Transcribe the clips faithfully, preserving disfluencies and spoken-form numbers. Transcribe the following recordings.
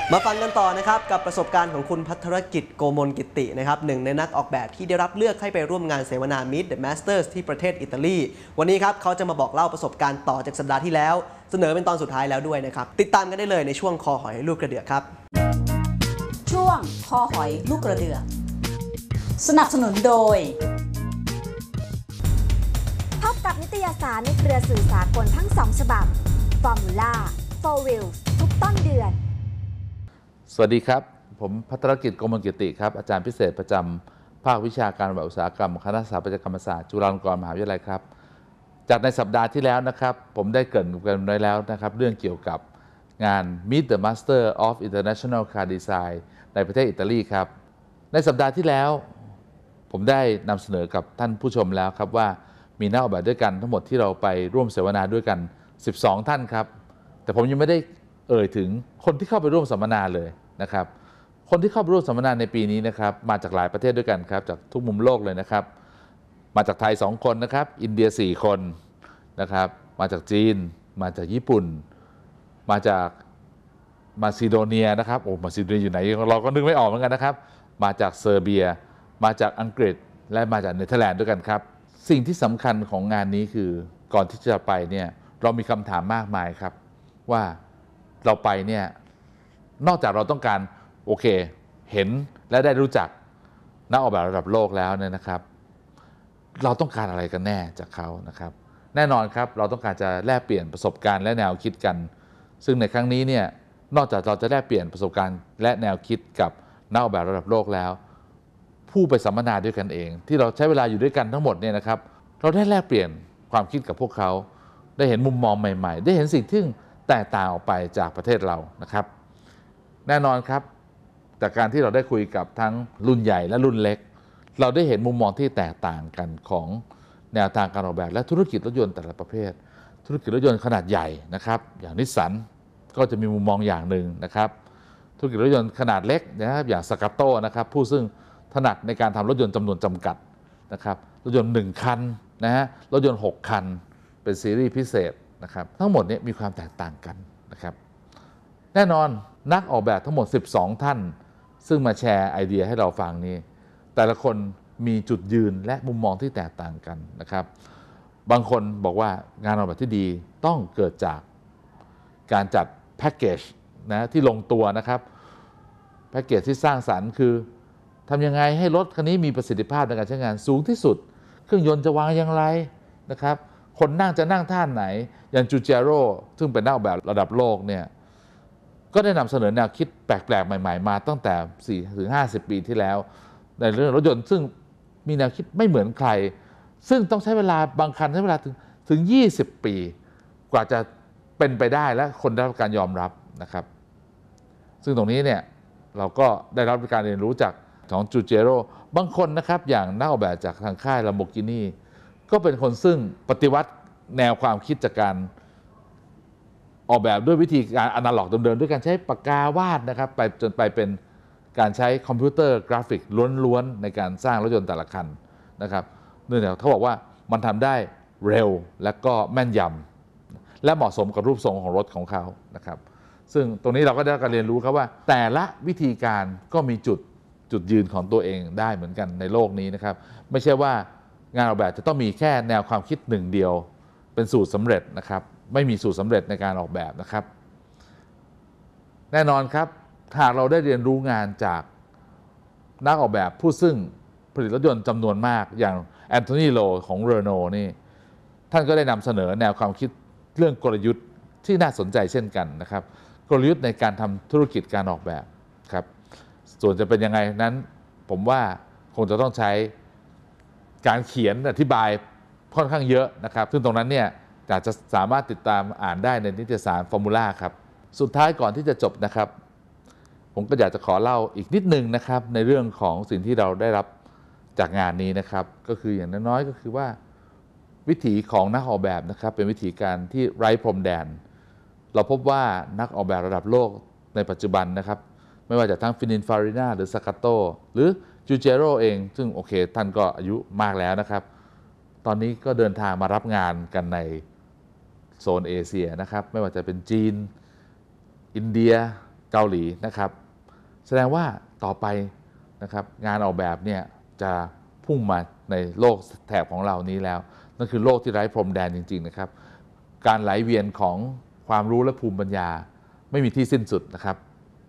มาฟังกันต่อนะครับกับประสบการณ์ของคุณภัทรกิจโกมลกิตินะครับหนึ่งในนักออกแบบที่ได้รับเลือกให้ไปร่วมงานเสวนา Meet the Masters ที่ประเทศอิตาลีวันนี้ครับเขาจะมาบอกเล่าประสบการณ์ต่อจากสัปดาห์ที่แล้วเสนอเป็นตอนสุดท้ายแล้วด้วยนะครับติดตามกันได้เลยในช่วงคอหอยลูกกระเดือกครับช่วงคอหอยลูกกระเดือกสนับสนุนโดยพบกับนิตยสารในเครือสื่อสากลทั้งสองฉบับ Formula Four Wheels ทุกต้นเดือนสวัสดีครับผมภัทรกิจโกมลกิติครับอาจารย์พิเศษประจำภาควิชาการอุตสาหกรรมคณะสถาปัตยกรรมศาสตร์จุฬาลงกรณ์มหาวิทยาลัยครับจากในสัปดาห์ที่แล้วนะครับผมได้เกริ่นกันไว้แล้วนะครับเรื่องเกี่ยวกับงาน Meet the Master of International Car Design ในประเทศอิตาลีครับในสัปดาห์ที่แล้วผมได้นำเสนอกับท่านผู้ชมแล้วครับว่ามีนักออกแบบด้วยกันทั้งหมดที่เราไปร่วมเสวนาด้วยกันสิบสองท่านครับแต่ผมยังไม่ได้เอ่ยถึงคนที่เข้าไปร่วมสัมมนาเลยนะครับคนที่เข้าไปร่วมสัมมนาในปีนี้นะครับมาจากหลายประเทศด้วยกันครับจากทุกมุมโลกเลยนะครับมาจากไทยสองคนนะครับอินเดียสี่คนนะครับมาจากจีนมาจากญี่ปุ่นมาจากมาซิโดเนียนะครับโอ้มาซิโดเนียอยู่ไหนเราก็นึกไม่ออกเหมือนกันนะครับมาจากเซอร์เบียมาจากอังกฤษและมาจากเนเธอร์แลนด์ด้วยกันครับสิ่งที่สำคัญของงานนี้คือก่อนที่จะไปเนี่ยเรามีคำถามมากมายครับว่าเราไปเนี่ยนอกจากเราต้องการโอเคเห็นและได้รู้จักนักออกแบบระดับโลกแล้วเนี่ยนะครับเราต้องการอะไรกันแน่จากเขานะครับแน่นอนครับเราต้องการจะแลกเปลี่ยนประสบการณ์และแนวคิดกันซึ่งในครั้งนี้เนี่ยนอกจากเราจะแลกเปลี่ยนประสบการณ์และแนวคิดกับนักออกแบบระดับโลกแล้วผู้ไปสัมมนาด้วยกันเองที่เราใช้เวลาอยู่ด้วยกันทั้งหมดเนี่ยนะครับเราได้แลกเปลี่ยนความคิดกับพวกเขาได้เห็นมุมมองใหม่ๆได้เห็นสิ่งที่แตกต่างออกไปจากประเทศเรานะครับแน่นอนครับจากการที่เราได้คุยกับทั้งรุ่นใหญ่และรุ่นเล็กเราได้เห็นมุมมองที่แตกต่างกันของแนวทางการออกแบบและธุรกิจรถยนต์แต่ละประเภทธุรกิจรถยนต์ขนาดใหญ่นะครับอย่างนิสสันก็จะมีมุมมองอย่างหนึ่งนะครับธุรกิจรถยนต์ขนาดเล็กนะครับอย่างสกาโต้นะครับผู้ซึ่งถนัดในการทำรถยนต์จำนวนจำกัดนะครับรถยนต์หนึ่งคันนะฮะรถยนต์หกคันเป็นซีรีส์พิเศษนะครับทั้งหมดนี้มีความแตกต่างกันนะครับแน่นอนนักออกแบบทั้งหมดสิบสองท่านซึ่งมาแชร์ไอเดียให้เราฟังนี้แต่ละคนมีจุดยืนและมุมมองที่แตกต่างกันนะครับบางคนบอกว่างานออกแบบที่ดีต้องเกิดจากการจัดแพ็กเกจนะที่ลงตัวนะครับแพ็กเกจที่สร้างสรรค์คือทำยังไงให้รถคันนี้มีประสิทธิภาพในการใช้งานสูงที่สุดเครื่องยนต์จะวางอย่างไรนะครับคนนั่งจะนั่งท่าไหนอย่างจูเจโร่ซึ่งเป็นนักออกแบบระดับโลกเนี่ยก็ได้นำเสนอแนวคิดแปลกๆใหม่ๆมาตั้งแต่ สี่ถึงห้าสิบ ปีที่แล้วในเรื่องรถยนต์ซึ่งมีแนวคิดไม่เหมือนใครซึ่งต้องใช้เวลาบางคันใช้เวลาถึงถึงยี่สิบปีกว่าจะเป็นไปได้และคนได้รับการยอมรับนะครับซึ่งตรงนี้เนี่ยเราก็ได้รับการเรียนรู้จากของจูเจโร่บางคนนะครับอย่างนักออกแบบจากทางค่าย Lamborghini ก็เป็นคนซึ่งปฏิวัติแนวความคิดจากการออกแบบด้วยวิธีการอนาล็อกเดิมๆด้วยการใช้ปากกาวาดนะครับไปจนไปเป็นการใช้คอมพิวเตอร์กราฟิกล้วนๆในการสร้างรถยนต์แต่ละคันนะครับเนื่องจากเขาบอกว่ามันทำได้เร็วและก็แม่นยำและเหมาะสมกับรูปทรงของรถของเขานะครับซึ่งตรงนี้เราก็ได้การเรียนรู้ครับว่าแต่ละวิธีการก็มีจุดจุดยืนของตัวเองได้เหมือนกันในโลกนี้นะครับไม่ใช่ว่างานออกแบบจะต้องมีแค่แนวความคิดหนึ่งเดียวเป็นสูตรสำเร็จนะครับไม่มีสูตรสำเร็จในการออกแบบนะครับแน่นอนครับหากเราได้เรียนรู้งานจากนักออกแบบผู้ซึ่งผลิตรถยนต์จำนวนมากอย่างแอนโทนีโลของเรโนว์นี่ท่านก็ได้นำเสนอแนวความคิดเรื่องกลยุทธ์ที่น่าสนใจเช่นกันนะครับกลยุทธ์ในการทำธุรกิจการออกแบบครับส่วนจะเป็นยังไงนั้นผมว่าคงจะต้องใช้การเขียนอธิบายค่อนข้างเยอะนะครับซึ่งตรงนั้นเนี่ยอาจจะสามารถติดตามอ่านได้ในนิตยสาร Formula ครับสุดท้ายก่อนที่จะจบนะครับผมก็อยากจะขอเล่าอีกนิดนึงนะครับในเรื่องของสิ่งที่เราได้รับจากงานนี้นะครับก็คืออย่างน้อยๆก็คือว่าวิถีของนักออกแบบนะครับเป็นวิถีการที่ไร้พรมแดนเราพบว่านักออกแบบระดับโลกในปัจจุบันนะครับไม่ว่าจะทั้งฟินินฟาริน่าหรือสกาโตหรือจูเจโร่เองซึ่งโอเคท่านก็อายุมากแล้วนะครับตอนนี้ก็เดินทางมารับงานกันในโซนเอเชียนะครับไม่ว่าจะเป็นจีนอินเดียเกาหลีนะครับแสดงว่าต่อไปนะครับงานออกแบบเนี่ยจะพุ่งมาในโลกแถบของเรานี้แล้วนั่นคือโลกที่ไร้พรมแดนจริงๆนะครับการไหลเวียนของความรู้และภูมิปัญญาไม่มีที่สิ้นสุดนะครับ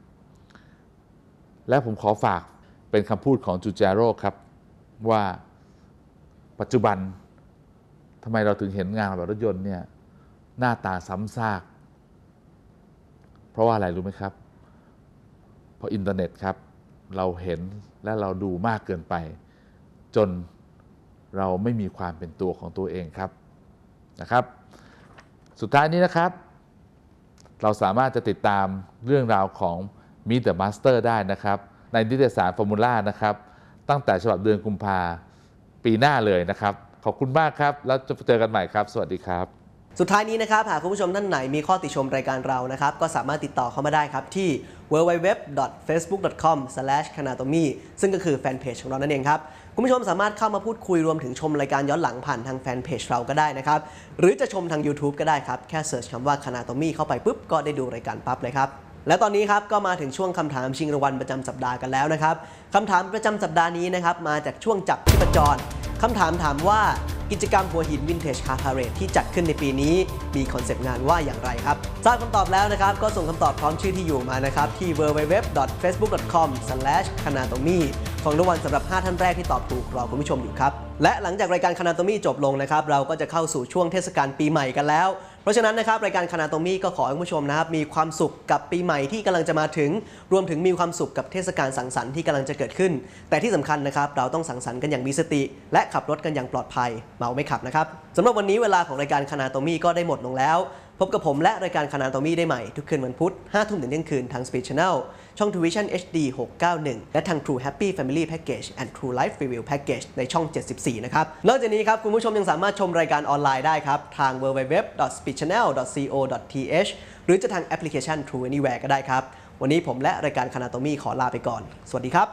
และผมขอฝากเป็นคำพูดของจูเจโร่ครับว่าปัจจุบันทำไมเราถึงเห็นงานแบบรถยนต์เนี่ยหน้าตาซ้ำซากเพราะว่าอะไรรู้ไหมครับเพราะอินเทอร์เน็ตครับเราเห็นและเราดูมากเกินไปจนเราไม่มีความเป็นตัวของตัวเองครับนะครับสุดท้ายนี้นะครับเราสามารถจะติดตามเรื่องราวของ Meet the Master ได้นะครับในนิตยสารฟอร์มูล่านะครับตั้งแต่ฉบับเดือนกุมภาปีหน้าเลยนะครับขอบคุณมากครับแล้วจะเจอกันใหม่ครับสวัสดีครับสุดท้ายนี้นะครับหากคุณผู้ชมท่านไหนมีข้อติชมรายการเรานะครับก็สามารถติดต่อเข้ามาได้ครับที่ ดับเบิลยู ดับเบิลยู ดับเบิลยู ดอท เฟซบุ๊ก ดอท คอม สแลช คานาโตมี ซึ่งก็คือแฟนเพจของเรานั่นเองครับคุณผู้ชมสามารถเข้ามาพูดคุยรวมถึงชมรายการย้อนหลังผ่านทางแฟนเพจเราก็ได้นะครับหรือจะชมทาง YouTube ก็ได้ครับแค่เสิร์ชคำว่า Kanatomi เข้าไปปุ๊บก็ได้ดูรายการปั๊บเลยครับและตอนนี้ครับก็มาถึงช่วงคำถามชิงรางวัลประจำสัปดาห์กันแล้วนะครับคำถามประจำสัปดาห์นี้นะครับมาจากช่วงจับชีพจรคำถามถามว่ากิจกรรมหัวหินวินเทจคาร์พาเรดที่จัดขึ้นในปีนี้มีคอนเซปต์งานว่าอย่างไรครับทราบคำตอบแล้วนะครับก็ส่งคำตอบพร้อมชื่อที่อยู่มานะครับที่ ดับเบิลยู ดับเบิลยู ดับเบิลยู ดอท เฟซบุ๊ก ดอท คอม สแลช คานาโตมี ของรางวัลสำหรับห้าท่านแรกที่ตอบถูกรอคุณผู้ชมอยู่ครับและหลังจากรายการ Kanatomi จบลงนะครับเราก็จะเข้าสู่ช่วงเทศกาลปีใหม่กันแล้วเพราะฉะนั้นนะครับรายการ Kanatomi ก็ขอให้คุณผู้ชมนะครับมีความสุขกับปีใหม่ที่กำลังจะมาถึงรวมถึงมีความสุขกับเทศกาลสังสรรค์ที่กำลังจะเกิดขึ้นแต่ที่สำคัญนะครับเราต้องสังสรรค์กันอย่างมีสติและขับรถกันอย่างปลอดภัยเมาไม่ขับนะครับสำหรับวันนี้เวลาของรายการ Kanatomi ก็ได้หมดลงแล้วพบกับผมและรายการ Kanatomi ได้ใหม่ทุกคืนวันพุธ ห้าทุ่มถึงเที่ยงคืนทาง Speed Channel ช่อง Tuition เอช ดี หกเก้าหนึ่ง และทาง True Happy Family Package and True Life Review Package ในช่อง เจ็ดสิบสี่ นะครับนอกจากนี้ครับคุณผู้ชมยังสามารถชมรายการออนไลน์ได้ครับทาง ดับเบิลยู ดับเบิลยู ดับเบิลยู ดอท สปีด ชาแนล ดอท ซี โอ ดอท ที เอช หรือจะทางแอปพลิเคชัน True Anywhere ก็ได้ครับวันนี้ผมและรายการ Kanatomi ขอลาไปก่อนสวัสดีครับ